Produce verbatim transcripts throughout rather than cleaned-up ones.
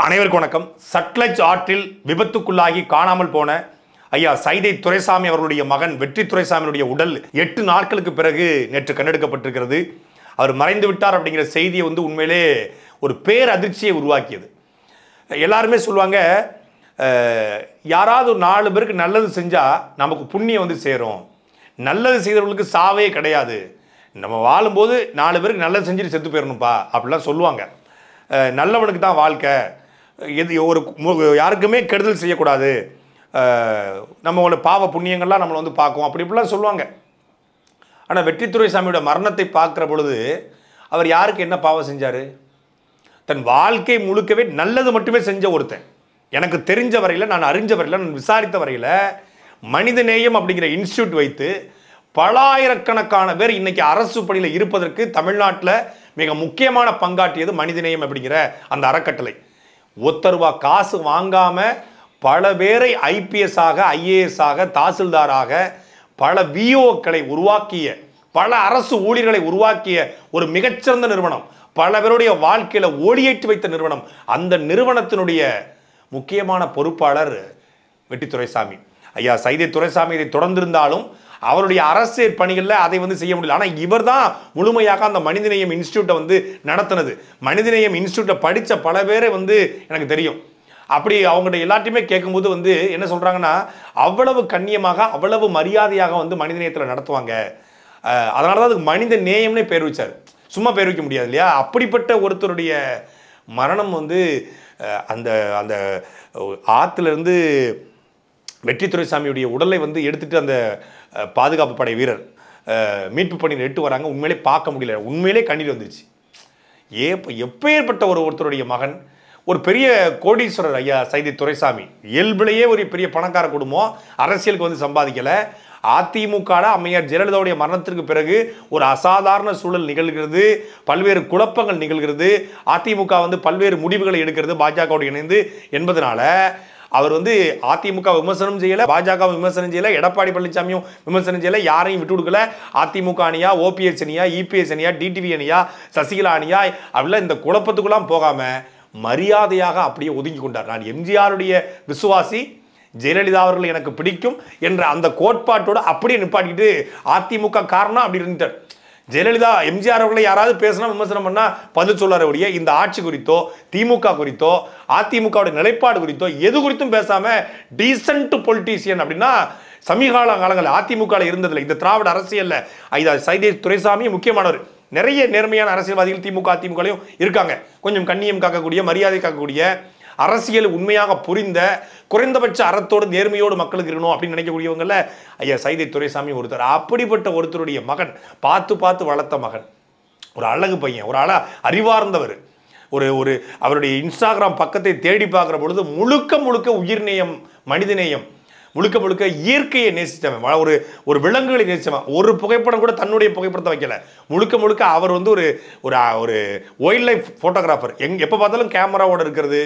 அனைவருக்கும் வணக்கம். சட்லஜ் ஆற்றில் விபத்துக்குள்ளாகி காணாமல் போன ஐயா சைதை துரைசாமி அவர்களுடைய மகன் வெற்றி துரைசாமியுடைய உடல் எட்டு நாட்களுக்கு பிறகு நேற்று கண்டெடுக்கப்பட்டிருக்கிறது. அவர் மறைந்து விட்டார் அப்படிங்கிற செய்தியை வந்து உண்மையிலே ஒரு பேர் அதிர்ச்சியை உருவாக்கியது. எல்லாருமே சொல்லுவாங்க, யாராவது ஒரு நாலு பேருக்கு நல்லது செஞ்சால் நமக்கு புண்ணியம் வந்து சேரும், நல்லது செய்தவர்களுக்கு சாவே கிடையாது, நம்ம வாழும்போது நாலு பேருக்கு நல்லது செஞ்சுட்டு செத்து போயிடணும்ப்பா அப்படிலாம் சொல்லுவாங்க. நல்லவனுக்கு தான் வாழ்க்கை, எது ஒரு யாருக்குமே கெடுதல் செய்யக்கூடாது, நம்மளோட பாவ புண்ணியங்கள்லாம் நம்மளை வந்து பார்க்கும் அப்படி இப்படிலாம் சொல்லுவாங்க. ஆனால் வெற்றி துரைசாமியோட மரணத்தை பார்க்குற பொழுது அவர் யாருக்கு என்ன பாவம் செஞ்சார்? தன் வாழ்க்கை முழுக்கவே நல்லது மட்டுமே செஞ்ச ஒருத்தன். எனக்கு தெரிஞ்ச வரையில், நான் அறிஞ்ச வரையில், நான் விசாரித்த வரையில் மனித நேயம் அப்படிங்கிற இன்ஸ்டியூட் வைத்து பலாயிரக்கணக்கான பேர் இன்னைக்கு அரசு பணியில் இருப்பதற்கு தமிழ்நாட்டில் மிக முக்கியமான பங்காற்றியது மனிதநேயம் அப்படிங்கிற அந்த அறக்கட்டளை. ஒத்த ரூபா காசு வாங்காம பல பேரை ஐபிஎஸ் ஆக, ஐஏஎஸ் ஆக, தாசில்தாராக, பல விஓக்களை உருவாக்கிய, பல அரசு ஊழியர்களை உருவாக்கிய ஒரு மிகச்சிறந்த நிறுவனம், பல பேருடைய வாழ்க்கையில ஒளியேற்றி வைத்த நிறுவனம். அந்த நிறுவனத்தினுடைய முக்கியமான பொறுப்பாளர் வெற்றி துரைசாமி. ஐயா சைதை துரைசாமி இதை தொடர்ந்திருந்தாலும் அவருடைய அரசியல் பணிகளில் அதை வந்து செய்ய முடியல. ஆனால் இவர் தான் முழுமையாக அந்த மனிதநேயம் இன்ஸ்டியூட்டை வந்து நடத்தினது. மனிதநேயம் இன்ஸ்டியூட்டை படித்த பல பேரை வந்து எனக்கு தெரியும். அப்படி அவங்கள்ட்ட எல்லாத்தையுமே கேட்கும்போது வந்து என்ன சொல்கிறாங்கன்னா, அவ்வளவு கண்ணியமாக, அவ்வளவு மரியாதையாக வந்து மனிதநேயத்தில் நடத்துவாங்க. அதனால தான் அதுக்கு மனித நேயம்னே பேர் வச்சார். சும்மா பேர் வைக்க முடியாது இல்லையா? அப்படிப்பட்ட ஒருத்தருடைய மரணம் வந்து அந்த அந்த ஆற்றுலேருந்து வெற்றி துரைசாமியுடைய உடலை வந்து எடுத்துகிட்டு அந்த பாதுகாப்பு படை வீரர் மீட்பு பணியில் எட்டு வராங்க. உண்மையிலே பார்க்க முடியல, உண்மையிலே கண்ணீர் வந்துச்சு. ஏ எப்பேற்பட்ட ஒரு ஒருத்தருடைய மகன், ஒரு பெரிய கோடீஸ்வரர் ஐயா சைதை துரைசாமி. இயல்பிலேயே ஒரு பெரிய பணக்கார குடும்பம், அரசியலுக்கு வந்து சம்பாதிக்கலை. அதிமுக அம்மையார் ஜெயலலிதாவுடைய மரணத்திற்கு பிறகு ஒரு அசாதாரண சூழல் நிகழ்கிறது, பல்வேறு குழப்பங்கள் நிகழ்கிறது, அதிமுக வந்து பல்வேறு முடிவுகளை எடுக்கிறது பாஜகவோடு இணைந்து என்பதனால அவர் வந்து அதிமுக விமர்சனம் செய்யலை, பாஜக விமர்சனம் செய்யலை, எடப்பாடி பழனிசாமியும் விமர்சனம் செய்யலை, யாரையும் விட்டு கொடுக்கல. அதிமுக அணியா, ஓபிஎஸ் அணியா, இபிஎஸ் அணியா, டிடிவி அணியா, சசிகலா அணியா, அப்படிலாம் இந்த குழப்பத்துக்குலாம் போகாம மரியாதையாக அப்படியே ஒதுங்கி கொண்டார். நான் எம்ஜிஆருடைய விசுவாசி, ஜெயலலிதா அவர்கள் எனக்கு பிடிக்கும் என்ற அந்த கோட்பாட்டோடு அப்படியே நிப்பாட்டிக்கிட்டு அதிமுக காரணம் அப்படி இருந்துட்டார். ஜெயலலிதா எம்ஜிஆர் அவர்களை யாராவது பேசினா விமர்சனம் பண்ணா பதில் சொல்லாரவுடைய இந்த ஆட்சி குறித்தோ, திமுக குறித்தோ, அதிமுக நிலைப்பாடு குறித்தோ எது குறித்தும் பேசாம டீசன்ட் பொலிட்டீசியன் அப்படின்னா சமீகால காலங்களில் அதிமுக இருந்ததில்லை. இந்த திராவிட அரசியல்ல ஐயா சைதை துரைசாமி முக்கியமானவர். நிறைய நேர்மையான அரசியல்வாதிகள் திமுக அதிமுகலையும் இருக்காங்க. கொஞ்சம் கண்ணியம் காக்கக்கூடிய, மரியாதை காக்கக்கூடிய, அரசியல் உண்மையாக புரிந்த, குறைந்தபட்ச அறத்தோடு நேர்மையோடு மக்களுக்கு இருக்கணும் அப்படின்னு நினைக்கக்கூடியவங்கள ஐயா சைதை துரைசாமி ஒருத்தர். அப்படிப்பட்ட ஒருத்தருடைய மகன், பார்த்து பார்த்து வளர்த்த மகன், ஒரு அழகு பையன், ஒரு அழ அறிவார்ந்தவர். ஒரு ஒரு அவருடைய இன்ஸ்டாகிராம் பக்கத்தை தேடி பார்க்குற பொழுது முழுக்க முழுக்க உயிர்நேயம், மனிதநேயம், முழுக்க முழுக்க இயற்கையை நேசித்தவன், ஒரு ஒரு விலங்குகளை நேசித்தவன். ஒரு புகைப்படம் கூட தன்னுடைய புகைப்படத்தை வைக்கல. முழுக்க முழுக்க அவர் வந்து ஒரு ஒரு வைல்ட் லைஃப் ஃபோட்டோகிராஃபர். எங் எப்போ பார்த்தாலும் கேமராவோட இருக்கிறது.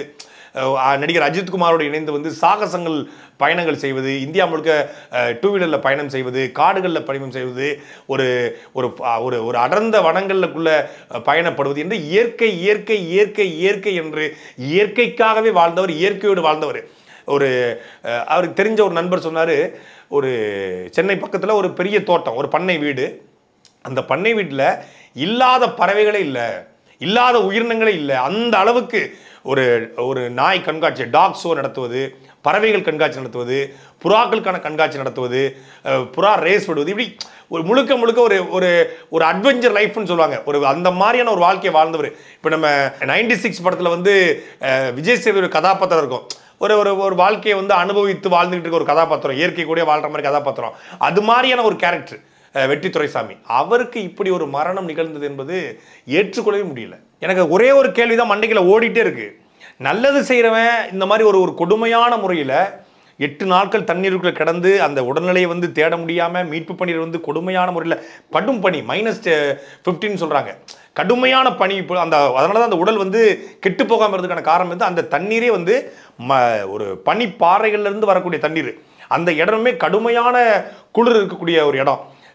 நடிகர் அஜித் குமாரோடு இணைந்து வந்து சாகசங்கள் பயணங்கள் செய்வது, இந்தியா முழுக்க டூ வீலரில் பயணம் செய்வது, காடுகளில் பயணம் செய்வது, ஒரு ஒரு ஒரு அடர்ந்த வனங்களுக்குள்ள பயணப்படுவது என்று இயற்கை இயற்கை இயற்கை இயற்கை என்று இயற்கைக்காகவே வாழ்ந்தவர், இயற்கையோடு வாழ்ந்தவர். ஒரு அவருக்கு தெரிஞ்ச ஒரு நண்பர் சொன்னார், ஒரு சென்னை பக்கத்தில் ஒரு பெரிய தோட்டம், ஒரு பண்ணை வீடு. அந்த பண்ணை வீட்டில் இல்லாத பறவைகளே இல்லை, இல்லாத உயிரினங்களே இல்லை. அந்த அளவுக்கு ஒரு ஒரு நாய் கண்காட்சி, டாக் ஷோ நடத்துவது, பறவைகள் கண்காட்சி நடத்துவது, புறாக்களுக்கான கண்காட்சி நடத்துவது, புறா ரேஸ் விடுவது, இப்படி ஒரு முழுக்க முழுக்க ஒரு ஒரு ஒரு அட்வென்ச்சர் லைஃப்னு சொல்லுவாங்க. ஒரு அந்த மாதிரியான ஒரு வாழ்க்கையை வாழ்ந்தவர். இப்போ நம்ம நைன்டி சிக்ஸ் படத்தில் வந்து விஜய் சேதுபதி ஒரு கதாபாத்திரம் இருக்கும். ஒரு ஒரு ஒரு வாழ்க்கையை வந்து அனுபவித்து வாழ்ந்துகிட்டு இருக்க ஒரு கதாபாத்திரம், இயற்கை கூட வாழ்கிற மாதிரி கதாபாத்திரம். அது மாதிரியான ஒரு கேரக்டர் வெற்றி துரைசாமி. அவருக்கு இப்படி ஒரு மரணம் நிகழ்ந்தது என்பது ஏற்றுக்கொள்ளவே முடியல. எனக்கு ஒரே ஒரு கேள்விதான் மண்டைக்குள்ள ஓடிட்டே இருக்கு. நல்லது செய்கிறவன் இந்த மாதிரி ஒரு ஒரு கொடுமையான முறையில் எட்டு நாட்கள் தண்ணீருக்குள்ள கிடந்து அந்த உடல்நிலையை வந்து தேட முடியாமல் மீட்பு பணியில் வந்து கொடுமையான முறையில் படும் பணி, மைனஸ் ஃபிஃப்டின்னு சொல்கிறாங்க, கடுமையான பனி. இப்போ அந்த அதனால தான் அந்த உடல் வந்து கெட்டு போகாமல் இருந்ததுக்கான காரணம் வந்து அந்த தண்ணீரே வந்து ம ஒரு பனி பாறைகள்லேருந்து வரக்கூடிய தண்ணீர். அந்த இடமே கடுமையான குளிர் இருக்கக்கூடிய ஒரு இடம்.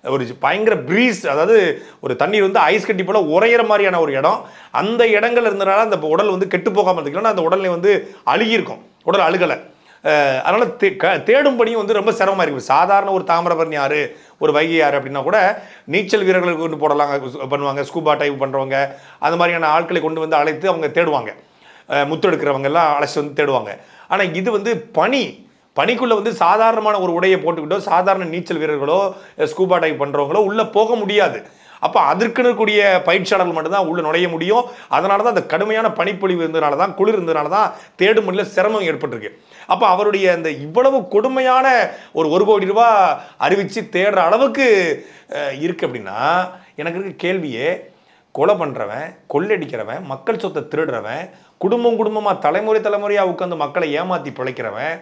ஒரு பயங்கர ப்ரீஸ், அதாவது ஒரு தண்ணீர் வந்து ஐஸ் கட்டி போல உரையிற மாதிரியான ஒரு இடம். அந்த இடங்கள் இருந்தனால அந்த உடல் வந்து கெட்டு போகாமல் இருந்துக்கலாம், அந்த உடலை வந்து அழுகியிருக்கும், உடல் அழுகலை. அதனால் தே க தேடும் பணியும் வந்து ரொம்ப சிரமமாக இருக்குது. சாதாரண ஒரு தாமிரபரணி ஆறு, ஒரு வைகை ஆறு அப்படின்னா கூட நீச்சல் வீரர்களுக்கு கொண்டு போடலாம் பண்ணுவாங்க, ஸ்கூபா டைப் பண்ணுறவங்க அந்த மாதிரியான ஆட்களை கொண்டு வந்து அழைத்து அவங்க தேடுவாங்க, முத்து எடுக்கிறவங்க எல்லாம் அழைச்சி வந்து தேடுவாங்க. ஆனால் இது வந்து பனி, பனிக்குள்ளே வந்து சாதாரணமான ஒரு உடையை போட்டுக்கிட்டோ சாதாரண நீச்சல் வீரர்களோ ஸ்கூபா டைப் பண்ணுறவங்களோ உள்ளே போக முடியாது. அப்போ அதற்குன்னு கூடிய பயிற்சியாளர்கள் மட்டும்தான் உள்ளே நுழைய முடியும். அதனால தான் அந்த கடுமையான பனிப்பொழிவு இருந்ததுனால தான், குளிர் இருந்ததுனால தான் தேடும் முறையில் சிரமம் ஏற்பட்டிருக்கு. அப்போ அவருடைய அந்த இவ்வளவு கொடுமையான ஒரு ஒரு கோடி ரூபா அறிவித்து தேடுற அளவுக்கு இருக்குது அப்படின்னா, எனக்கு இருக்க கேள்வியே, கொலை பண்ணுறவன், கொள்ளடிக்கிறவன், மக்கள் சொத்தை திருடுறவன், குடும்பம் குடும்பமாக தலைமுறை தலைமுறையாக உட்காந்து மக்களை ஏமாற்றி பிழைக்கிறவன்,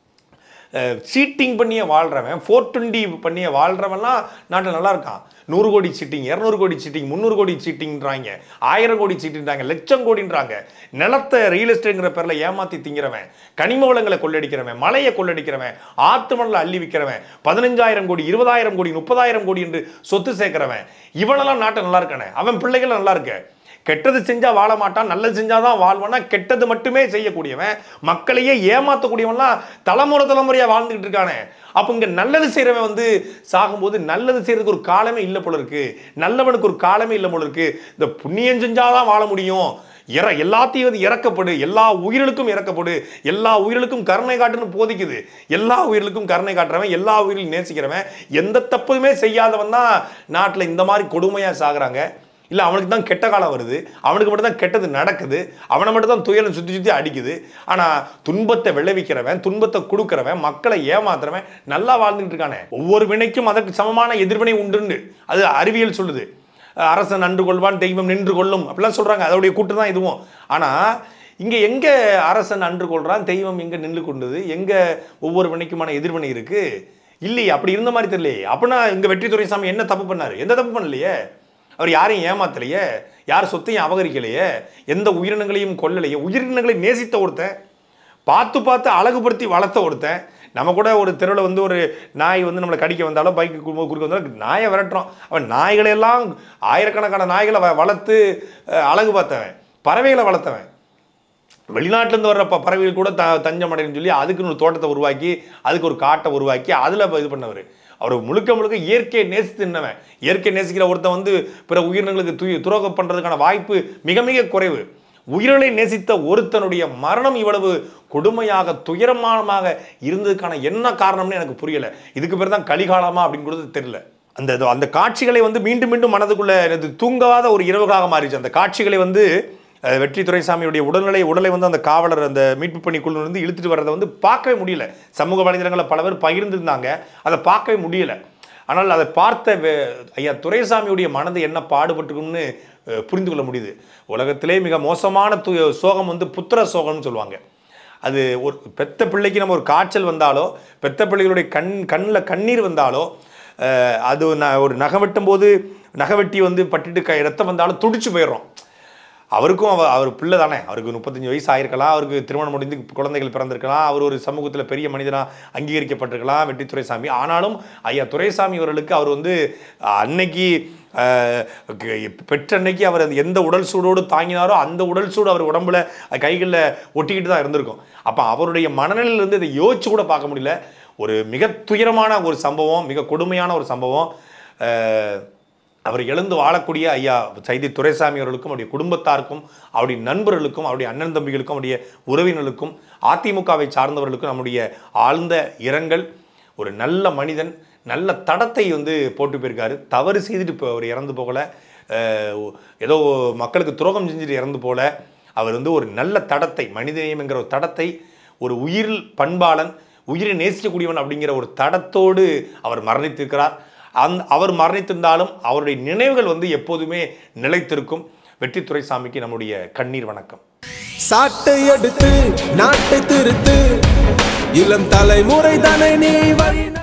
சீட்டிங் பண்ணியே வாழ்கிறவன், ஃபோர் டுவெண்ட்டி பண்ணியே வாழ்கிறவன்லாம் நாட்டில் நல்லா இருக்கான். நூறு கோடி சீட்டிங், இரநூறு கோடி சீட்டிங், முந்நூறு கோடி சீட்டிங்கிறாங்க, ஆயிரம் கோடி சீட்டிங்கிறாங்க, லட்சம் கோடின்றாங்க. நிலத்தை ரியல் எஸ்டேட்ங்கிற பேரில் ஏமாற்றி திங்கிறவன், கனிம வளங்களை கொள்ளடிக்கிறவன், மலையை கொள்ளடிக்கிறவன், ஆத்து மணலை அள்ளி விற்கிறவன், பதினஞ்சாயிரம் கோடி, இருபதாயிரம் கோடி, முப்பதாயிரம் கோடி என்று சொத்து சேர்க்கிறவன், இவனெல்லாம் நாட்டை நல்லா இருக்கானே, அவன் பிள்ளைகள் நல்லா இருக்க. கெட்டது செஞ்சா வாழ மாட்டான், நல்லது செஞ்சாதான் வாழ்வானா, கெட்டது மட்டுமே செய்யக்கூடியவன், மக்களையே ஏமாற்றக்கூடியவன்லாம் தலைமுறை தலைமுறையா வாழ்ந்துகிட்டு இருக்கானே. அப்போ இங்க நல்லது செய்யறவன் வந்து சாகும்போது நல்லது செய்யறதுக்கு ஒரு காலமே இல்லை போல இருக்கு, நல்லவனுக்கு ஒரு காலமே இல்லை போல இருக்கு. இந்த புண்ணியம் செஞ்சாதான் வாழ முடியும், இற எல்லாத்தையும் வந்து இறக்கப்படு, எல்லா உயிர்களுக்கும் இறக்கப்படு, எல்லா உயிர்களுக்கும் கருணை காட்டுன்னு போதிக்குது. எல்லா உயிர்களுக்கும் கருணை காட்டுறவன், எல்லா உயிர்களையும் நேசிக்கிறவன், எந்த தப்புமே செய்யாதவன் தான் நாட்டில் இந்த மாதிரி கொடுமையா சாகுறாங்க. இல்லை அவனுக்கு தான் கெட்ட காலம் வருது, அவனுக்கு மட்டும் தான் கெட்டது நடக்குது, அவனை மட்டும் தான் துயரம் சுற்றி சுற்றி அடிக்குது. ஆனால் துன்பத்தை விளைவிக்கிறவன், துன்பத்தை கொடுக்குறவன், மக்களை ஏமாத்துறவன் நல்லா வாழ்ந்துட்டு இருக்கானே. ஒவ்வொரு வினைக்கும் அதற்கு சமமான எதிர்வினை உண்டுன்னு அது அறிவியல் சொல்லுது. அரசன் நன்று கொள்வான், தெய்வம் நின்று கொள்ளும் அப்படிலாம் சொல்கிறாங்க, அதோடைய கூட்டு தான் இதுவும். ஆனால் இங்கே எங்கே அரசன் நன்று கொள்கிறான், தெய்வம் எங்கே நின்று கொண்டது, எங்கே ஒவ்வொரு வினைக்குமான எதிர்வினை இருக்குது? இல்லையே, அப்படி இருந்த மாதிரி தெரியலையே. அப்படின்னா இங்கே வெற்றி துரைசாமி என்ன தப்பு பண்ணார்? எந்த தப்பு பண்ணலையே. அவர் யாரையும் ஏமாத்தலையே, யார் சொத்தையும் அபகரிக்கலையே, எந்த உயிரினங்களையும் கொல்லலையே. உயிரினங்களை நேசித்த ஒருத்தன், பார்த்து பார்த்து அழகுபடுத்தி வளர்த்த ஒருத்தன். நம்ம கூட ஒரு தெருவில் வந்து ஒரு நாய் வந்து நம்மளை கடிக்க வந்தாலும், பைக்கு குறுக்க வந்தாலும் நாயை விரட்டுறோம். அவன் நாய்களையெல்லாம் ஆயிரக்கணக்கான நாய்களை வளர்த்து அழகு பார்த்தவன், பறவைகளை வளர்த்தவன். வெளிநாட்டிலேருந்து வர்ற பறவைகள் கூட த தஞ்சம் அடைன்னு சொல்லி அதுக்குன்னு ஒரு தோட்டத்தை உருவாக்கி, அதுக்கு ஒரு காட்டை உருவாக்கி அதில் இது பண்ணவர். அவர் முழுக்க முழுக்க இயற்கையை நேசித்துனவன். இயற்கை நேசிக்கிற ஒருத்தன் வந்து பிற உயிரினங்களுக்கு து துரோகம் பண்ணுறதுக்கான வாய்ப்பு மிக மிக குறைவு. உயிர்களை நேசித்த ஒருத்தனுடைய மரணம் இவ்வளவு கொடுமையாக துயரமாக இருந்ததுக்கான என்ன காரணம்னு எனக்கு புரியலை. இதுக்கு பேர் தான் கலிகாலமா அப்படின்னு கூட தெரியல. அந்த அந்த காட்சிகளை வந்து மீண்டும் மீண்டும் மனதுக்குள்ள தூங்காத ஒரு இரவுகாக மாறிச்சு. அந்த காட்சிகளை வந்து வெற்றி துரைசாமியுடைய உடல்நிலை உடலை வந்து அந்த காவலர் அந்த மீட்பு பணிக்குழு வந்து இழுத்துட்டு வர்றதை வந்து பார்க்கவே முடியல. சமூக வலைதளங்களில் பல பேர் பகிர்ந்துருந்தாங்க, அதை பார்க்கவே முடியல. ஆனால் அதை பார்த்த ஐயா துரைசாமியுடைய மனது என்ன பாடுபட்டுருக்கும்னு புரிந்து கொள்ள முடியுது. உலகத்திலே மிக மோசமான து சோகம் வந்து புத்திர சோகம்னு சொல்லுவாங்க. அது ஒரு பெத்த பிள்ளைக்கு நம்ம ஒரு காய்ச்சல் வந்தாலோ, பெத்த பிள்ளைகளுடைய கண் கண்ணில் கண்ணீர் வந்தாலோ, அது ஒரு நகை வெட்டும் போது நகை வெட்டி வந்து பட்டுட்டு க ரத்தம் வந்தாலும் துடிச்சு போயிடுறோம். அவருக்கும் அவ அவர் பிள்ளை தானே, அவருக்கு முப்பத்தஞ்சு வயசு ஆயிருக்கலாம், அவருக்கு திருமணம் முடிந்து குழந்தைகள் பிறந்திருக்கலாம், அவர் ஒரு சமூகத்தில் பெரிய மனிதனாக அங்கீகரிக்கப்பட்டிருக்கலாம் வெற்றி துரைசாமி. ஆனாலும் ஐயா துரைசாமி அவர்களுக்கு அவர் வந்து அன்னைக்கு பெற்ற அன்னைக்கு அவர் எந்த உடல் சூடோடு தாங்கினாரோ அந்த உடல் சூடு அவர் உடம்புல கைகளில் ஒட்டிக்கிட்டு தான் இருந்திருக்கும். அப்போ அவருடைய மனநிலையிலிருந்து இதை யோசிச்சு கூட பார்க்க முடியல. ஒரு மிக துயரமான ஒரு சம்பவம், மிக கொடுமையான ஒரு சம்பவம். அவர் எழுந்து வாழக்கூடிய ஐயா சைதை துரைசாமி அவர்களுக்கும், அவருடைய குடும்பத்தாருக்கும், அவருடைய நண்பர்களுக்கும், அவருடைய அண்ணன் தம்பிகளுக்கும், அவருடைய உறவினர்களுக்கும், அதிமுகவை சார்ந்தவர்களுக்கும் நம்முடைய ஆழ்ந்த இரங்கல். ஒரு நல்ல மனிதன், நல்ல தடத்தை வந்து போட்டு போயிருக்காரு. தவறு செய்துட்டு இப்போ அவர் இறந்து போகலை, ஏதோ மக்களுக்கு துரோகம் செஞ்சுட்டு இறந்து போல. அவர் வந்து ஒரு நல்ல தடத்தை, மனிதநேயம் என்கிற ஒரு தடத்தை, ஒரு உயிர் பண்பாளன், உயிரை நேசிக்கக்கூடியவன் அப்படிங்கிற ஒரு தடத்தோடு அவர் மரணித்திருக்கிறார். அந் அவர் மரணித்திருந்தாலும் அவருடைய நினைவுகள் வந்து எப்போதுமே நிலைத்திருக்கும். வெற்றி துரைசாமிக்கு நம்முடைய கண்ணீர் வணக்கம். சாட்டை எடுத்து நாட்டை திருத்து, இளம் தலைமுறை தானே நீ வழி